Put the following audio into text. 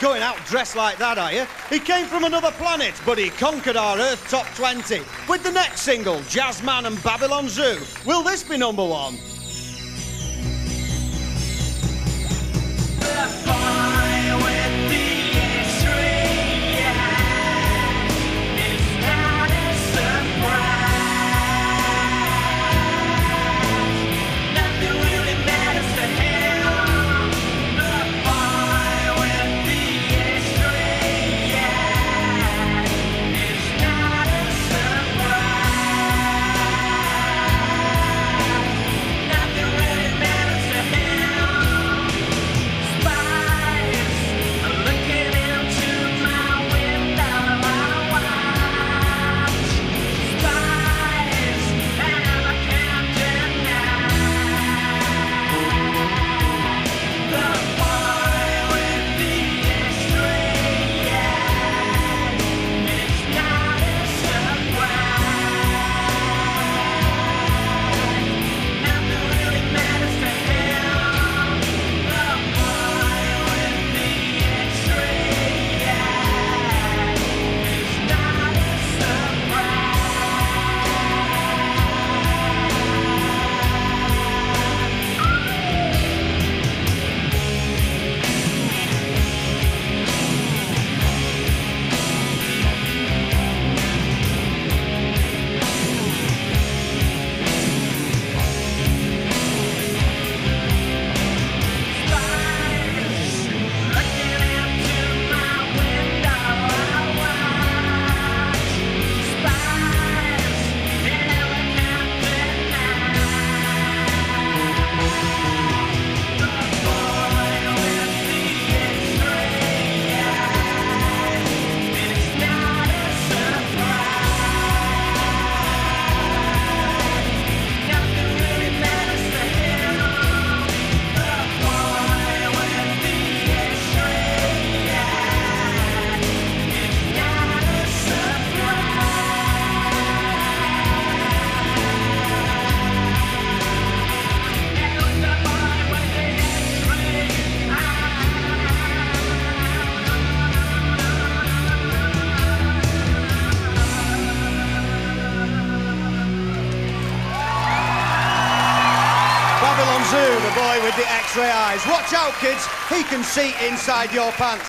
Going out dressed like that, are you? He came from another planet, but he conquered our Earth Top 20 with the next single, Jazzman and Babylon Zoo. Will this be number one? Babylon Zoo, the boy with the X-ray eyes. Watch out, kids, he can see inside your pants.